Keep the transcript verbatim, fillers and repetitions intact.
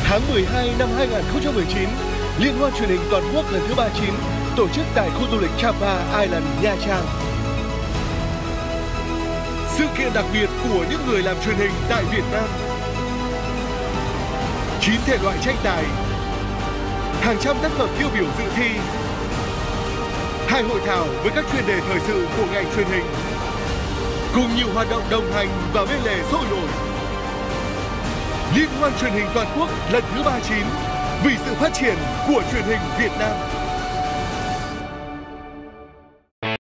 Tháng mười hai năm hai nghìn không trăm mười chín, Liên hoan truyền hình toàn quốc lần thứ ba mươi chín tổ chức tại khu du lịch Champa Island, Nha Trang. Sự kiện đặc biệt của những người làm truyền hình tại Việt Nam. chín thể loại tranh tài, hàng trăm tác phẩm tiêu biểu dự thi, hai hội thảo với các chuyên đề thời sự của ngành truyền hình, cùng nhiều hoạt động đồng hành và bên lề sôi nổi. Liên hoan truyền hình toàn quốc lần thứ ba mươi chín vì sự phát triển của truyền hình Việt Nam.